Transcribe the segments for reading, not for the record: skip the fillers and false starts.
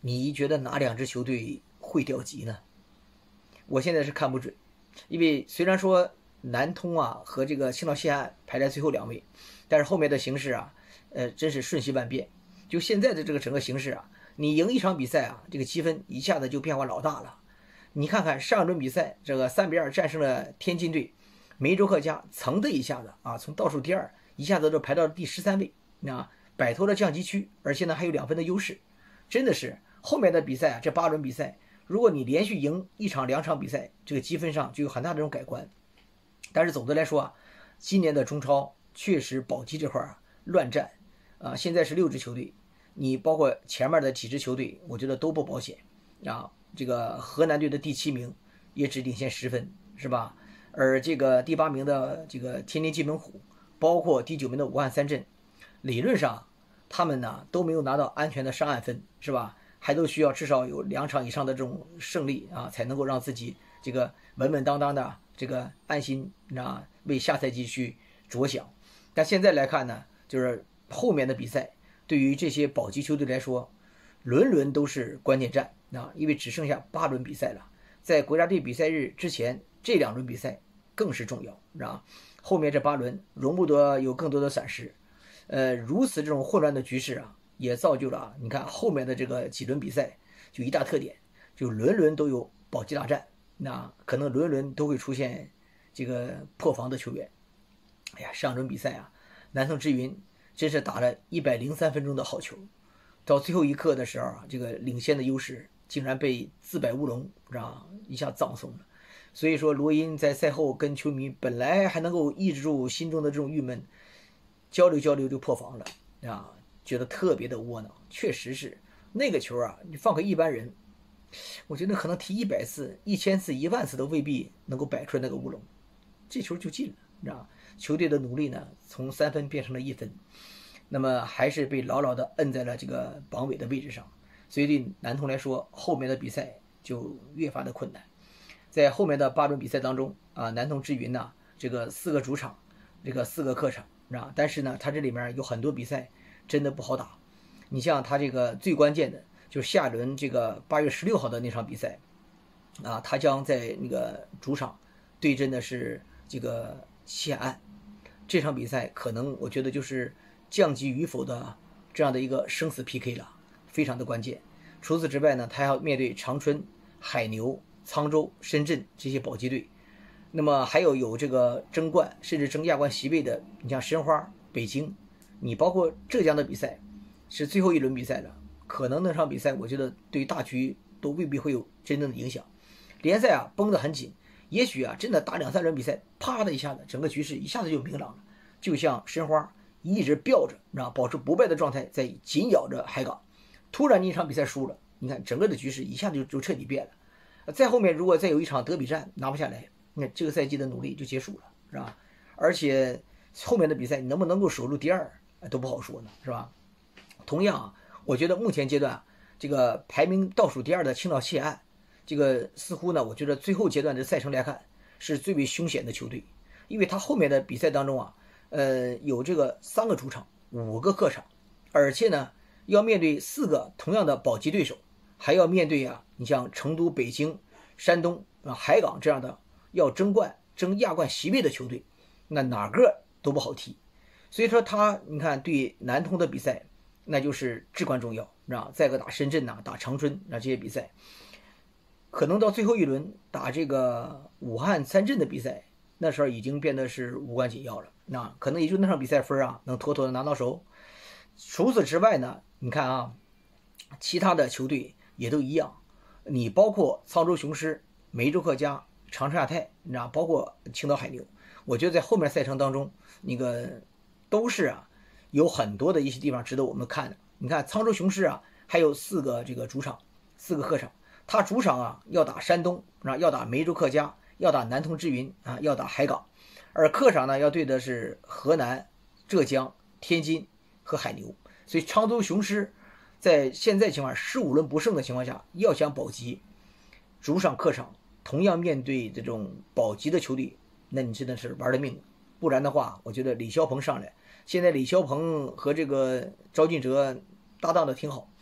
你觉得哪两支球队会掉级呢？我现在是看不准，因为虽然说南通啊和这个青岛西安排在最后2位，但是后面的形势啊，真是瞬息万变。就现在的这个整个形势啊，你赢一场比赛啊，这个积分一下子就变化老大了。你看看上一轮比赛，这个3-2战胜了天津队，梅州客家噌的一下子啊，从倒数第2一下子就排到了第13位，摆脱了降级区，而且呢还有2分的优势，真的是后面的比赛啊，这8轮比赛，如果你连续赢1场2场比赛，这个积分上就有很大的这种改观。但是总的来说啊，今年的中超确实保级这块啊乱战啊，现在是6支球队，你包括前面的几支球队，我觉得都不保险啊。这个河南队的第7名也只领先10分，是吧？而这个第8名的这个天津津门虎，包括第9名的武汉三镇，理论上他们呢都没有拿到安全的上岸分，是吧？还都需要至少有2场以上的这种胜利啊，才能够让自己这个稳稳当当的这个安心啊，为下赛季去着想。但现在来看呢，就是后面的比赛对于这些保级球队来说，轮轮都是关键战啊，因为只剩下8轮比赛了。在国家队比赛日之前，这2轮比赛更是重要，啊，后面这8轮容不得有更多的闪失。如此这种混乱的局势啊，也造就了啊，你看后面的这个几轮比赛就一大特点，就轮轮都有保级大战，那可能轮轮都会出现这个破防的球员。哎呀，上轮比赛啊，南通之云真是打了103分钟的好球，到最后一刻的时候啊，这个领先的优势竟然被自摆乌龙，一下葬送了。所以说，罗因在赛后跟球迷本来还能够抑制住心中的这种郁闷，交流交流就破防了啊，觉得特别的窝囊。确实是那个球啊，你放给一般人，我觉得可能踢100次、1000次、10000次都未必能够摆出那个乌龙，这球就进了，你知道球队的努力呢，从3分变成了1分，那么还是被牢牢的摁在了这个榜尾的位置上。所以对南通来说，后面的比赛就越发的困难。在后面的8轮比赛当中啊，南通之云呢，这个4个主场，这个4个客场，但是呢，他这里面有很多比赛真的不好打。你像他这个最关键的，就是下轮这个8月16号的那场比赛啊，他将在那个主场对阵的是这个西海岸。这场比赛可能我觉得就是降级与否的这样的一个生死 PK 了，非常的关键。除此之外呢，他还要面对长春、海牛、沧州、深圳这些保级队，那么还有这个争冠甚至争亚冠席位的，你像申花、北京，你包括浙江的比赛是最后一轮比赛了，可能那场比赛我觉得对大局都未必会有真正的影响。联赛啊绷得很紧，也许啊真的打2-3轮比赛，啪的一下子整个局势一下子就明朗了，就像申花一直吊着，保持不败的状态在紧咬着海港，突然一场比赛输了，你看整个的局势一下子就彻底变了。再后面如果再有一场德比战拿不下来，那这个赛季的努力就结束了，是吧？而且后面的比赛你能不能够守住第2都不好说呢，是吧？同样啊，我觉得目前阶段这个排名倒数第2的青岛西岸，这个似乎呢，我觉得最后阶段的赛程来看是最为凶险的球队，因为他后面的比赛当中啊，有这个3个主场，5个客场，而且呢要面对4个同样的保级对手，还要面对啊，你像成都、北京、山东啊、海港这样的要争冠、争亚冠席位的球队，那哪个都不好踢。所以说他，你看对南通的比赛，那就是至关重要，再个打深圳呐、打长春这些比赛，可能到最后一轮打这个武汉三镇的比赛，那时候已经变得是无关紧要了，可能也就那场比赛分啊能妥妥的拿到手。除此之外呢，你看啊，其他的球队也都一样，你包括沧州雄狮、梅州客家、长春亚泰，包括青岛海牛，我觉得在后面赛程当中，那个都是啊，有很多的一些地方值得我们看的。你看沧州雄狮啊，还有4个这个主场，4个客场，他主场啊要打山东，要打梅州客家，要打南通之云啊，要打海港，而客场呢要对的是河南、浙江、天津和海牛。所以沧州雄狮在现在情况15轮不胜的情况下，要想保级，主场客场同样面对这种保级的球队，那你真的是玩了命。不然的话，我觉得李霄鹏上来，现在李霄鹏和这个赵俊哲搭档的挺好，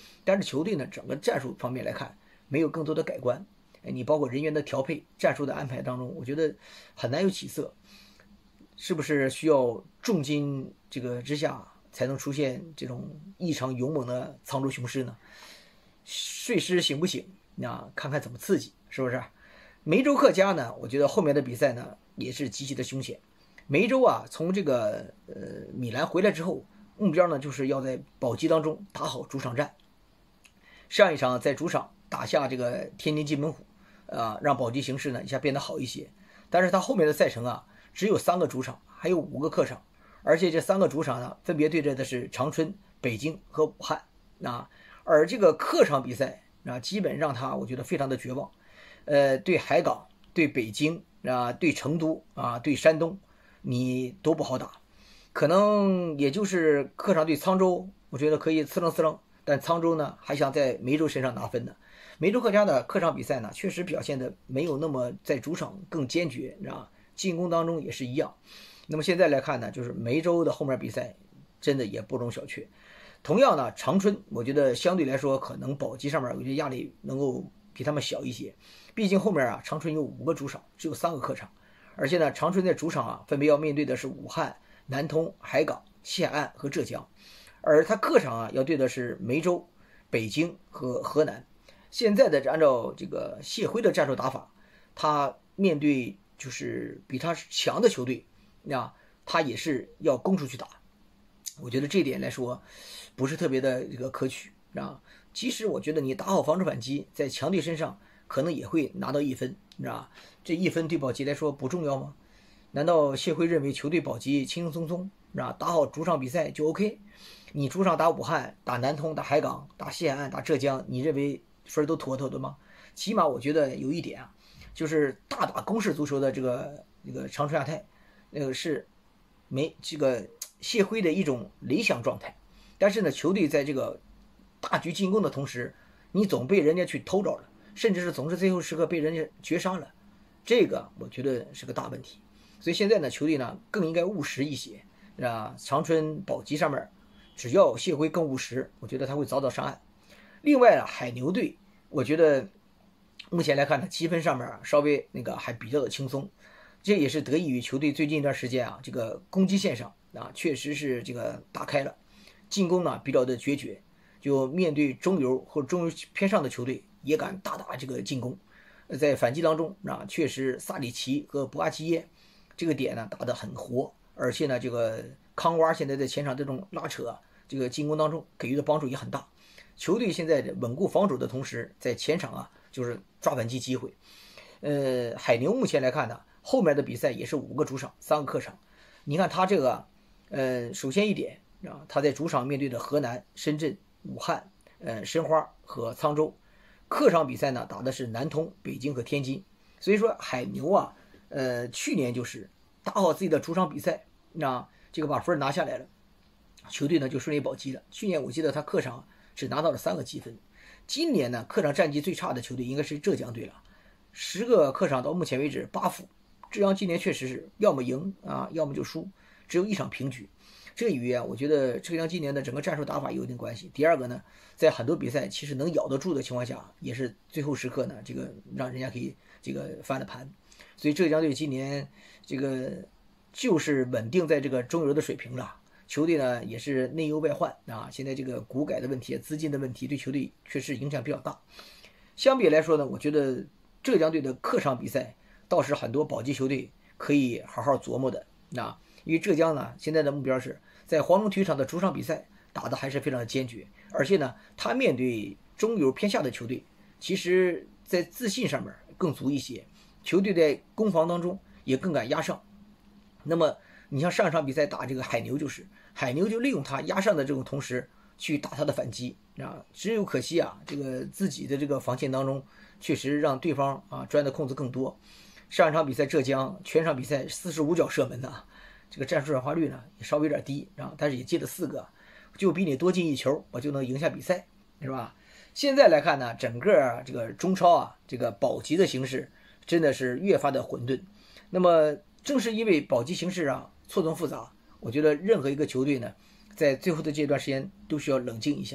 但是球队呢整个战术方面来看没有更多的改观，你包括人员的调配、战术的安排当中，我觉得很难有起色。是不是需要重金这个之下才能出现这种异常勇猛的沧州雄狮呢？睡狮醒不醒？那看看怎么刺激，是不是？梅州客家呢，我觉得后面的比赛呢也是极其的凶险。梅州啊，从这个米兰回来之后，目标呢就是要在保级当中打好主场战。上一场在主场打下这个天津津门虎，让保级形势呢一下变得好一些。但是他后面的赛程啊，只有3个主场，还有5个客场，而且这3个主场呢，分别对阵的是长春、北京和武汉。而这个客场比赛基本让他我觉得非常的绝望。对海港、对北京对成都对山东，你都不好打。可能也就是客场对沧州，我觉得可以呲楞呲楞，但沧州呢还想在梅州身上拿分呢。梅州客家的客场比赛呢，确实表现的没有那么在主场更坚决，进攻当中也是一样。那么现在来看呢，就是梅州的后面比赛真的也不容小觑。同样呢，长春我觉得相对来说可能保级上面我觉得压力能够比他们小一些，毕竟后面长春有5个主场，只有3个客场，而且呢，长春在主场分别要面对的是武汉、南通、海港、西海岸和浙江，而他客场要对的是梅州、北京和河南。现在的按照这个谢晖的战术打法，他面对就是比他强的球队，他也是要攻出去打。我觉得这点来说不是特别的这个可取其实我觉得你打好防守反击，在强队身上可能也会拿到1分，这1分对保级来说不重要吗？难道谢晖认为球队保级轻轻松松打好主场比赛就 OK？ 你主场打武汉、打南通、打海港、打西海岸、打浙江，你认为分都妥妥的吗？起码我觉得有一点就是大打攻势足球的这个长春亚泰，是这个谢晖的一种理想状态。但是呢，球队在这个大局进攻的同时，你总被人家去偷着了，甚至是总是最后时刻被人家绝杀了，这个我觉得是个大问题。所以现在呢，球队呢更应该务实一些，长春保级上面，只要谢晖更务实，我觉得他会早早上岸。另外海牛队，我觉得目前来看呢，积分上面稍微还比较的轻松，这也是得益于球队最近一段时间这个攻击线上确实是这个打开了，进攻呢比较的决绝，就面对中游或中游偏上的球队也敢大打这个进攻。在反击当中确实萨里奇和博阿基耶这个点呢打得很活，而且呢这个康瓜现在在前场这种拉扯这个进攻当中给予的帮助也很大。球队现在稳固防守的同时，在前场就是抓反击机会。海牛目前来看呢，后面的比赛也是5个主场3个客场。你看他这个首先一点他在主场面对的河南、深圳、武汉、申花和沧州，客场比赛呢打的是南通、北京和天津。所以说海牛去年就是打好自己的主场比赛，这个把分拿下来了，球队呢就顺利保级了。去年我记得他客场只拿到了3个积分，今年呢客场战绩最差的球队应该是浙江队了，10个客场到目前为止8负。浙江今年确实是要么赢要么就输，只有1场平局。这与我觉得浙江今年的整个战术打法有一定关系。第二个呢，在很多比赛其实能咬得住的情况下，也是最后时刻呢这个让人家可以这个翻了盘。所以浙江队今年这个就是稳定在这个中游的水平了。球队呢也是内忧外患现在这个股改的问题、资金的问题对球队确实影响比较大。相比来说呢，我觉得浙江队的客场比赛倒是很多保级球队可以好好琢磨的因为浙江呢现在的目标是在黄龙体育场的主场比赛打得还是非常的坚决，而且呢他面对中游偏下的球队，其实在自信上面更足一些，球队在攻防当中也更敢压上。那么你像上场比赛打这个海牛，就是海牛就利用他压上的这种同时去打他的反击只有可惜这个自己的这个防线当中确实让对方钻的空子更多。上一场比赛浙江全场比赛45脚射门这个战术转化率呢也稍微有点低但是也进了4个，就比你多进1球，我就能赢下比赛，是吧？现在来看呢，整个这个中超这个保级的形势真的是越发的混沌。那么正是因为保级形势错综复杂，我觉得任何一个球队呢，在最后的这段时间都需要冷静一下，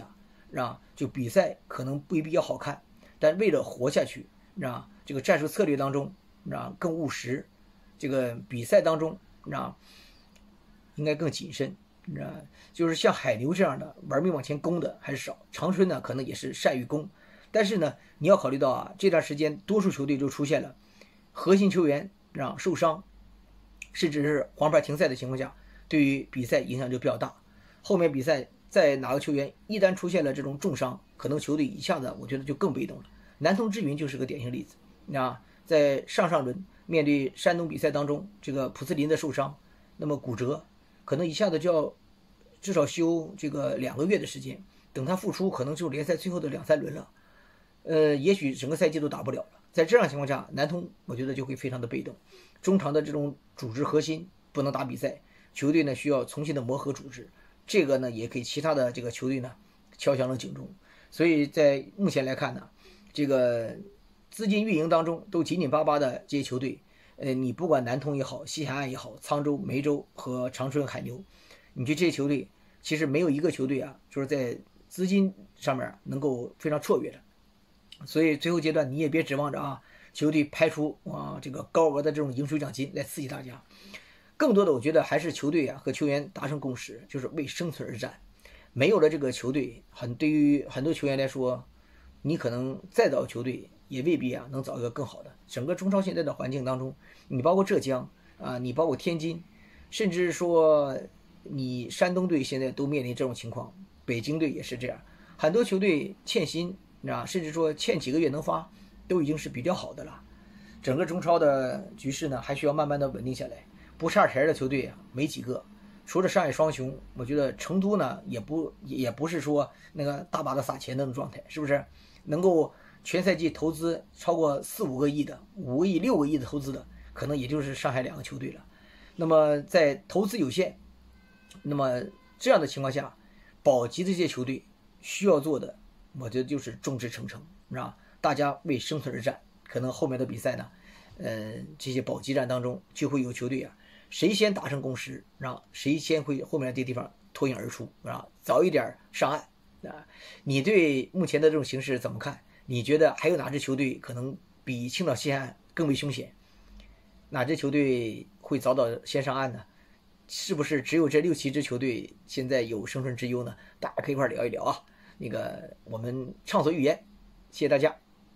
就比赛可能未必要好看，但为了活下去，这个战术策略当中，更务实，这个比赛当中，应该更谨慎，就是像海牛这样的玩命往前攻的还是少，长春呢可能也是善于攻，但是呢你要考虑到啊，这段时间多数球队就出现了核心球员受伤，甚至是黄牌停赛的情况下，对于比赛影响就比较大。后面比赛在哪个球员一旦出现了这种重伤，可能球队一下子我觉得就更被动了。南通之云就是个典型例子，在上轮面对山东比赛当中，这个普斯林的受伤，那么骨折，可能一下子就要至少休这个2个月的时间，等他复出可能就联赛最后的2-3轮了，也许整个赛季都打不了了。在这样情况下，南通我觉得就会非常的被动，中场的这种组织核心不能打比赛，球队呢需要重新的磨合组织，这个呢也给其他的这个球队呢敲响了警钟。所以在目前来看呢，这个资金运营当中都紧紧巴巴的这些球队，你不管南通也好，西海岸也好，沧州、梅州和长春海牛，你去这些球队，其实没有一个球队啊，就是在资金上面能够非常卓越的。所以最后阶段你也别指望着啊，球队拍出这个高额的这种赢球奖金来刺激大家，更多的我觉得还是球队和球员达成共识，就是为生存而战。没有了这个球队，对于很多球员来说，你可能再找球队也未必能找一个更好的。整个中超现在的环境当中，你包括浙江你包括天津，甚至说你山东队现在都面临这种情况，北京队也是这样，很多球队欠薪甚至说欠几个月能发，都已经是比较好的了。整个中超的局势呢，还需要慢慢的稳定下来。不差钱的球队没几个，除了上海双雄，我觉得成都呢也不是说那个大把的撒钱的那种状态，是不是？能够全赛季投资超过4-5个亿的，5个亿、6个亿的投资的，可能也就是上海2个球队了。那么在投资有限，那么这样的情况下，保级的这些球队需要做的，我觉得就是众志成城，大家为生存而战。可能后面的比赛呢，这些保级战当中就会有球队谁先达成共识，谁先会后面的这地方脱颖而出，早一点上岸。你对目前的这种形势怎么看？你觉得还有哪支球队可能比青岛西岸更为凶险？哪支球队会早先上岸呢？是不是只有这6-7支球队现在有生存之忧呢？大家可以一块聊一聊啊。那个我们畅所欲言，谢谢大家。